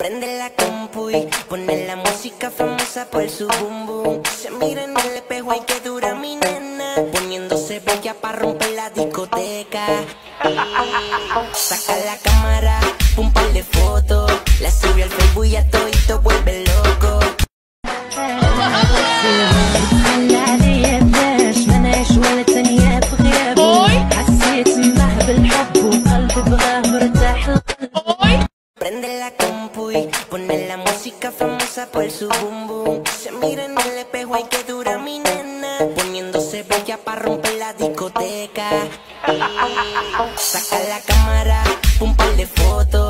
Prende la compu y pone la música famosa por su boom boom. Se mira en el espejo y que dura mi nena, poniéndose bella pa' romper la discoteca. Saca la cámara, un par de fotos, la sube al Facebook y a todito vuelve loco. Prende la compu y pone la música famosa por su boom boom. Se mira en el espejo y que dura mi nena, poniéndose bella pa' romper la discoteca. Saca la cámara, un par de fotos,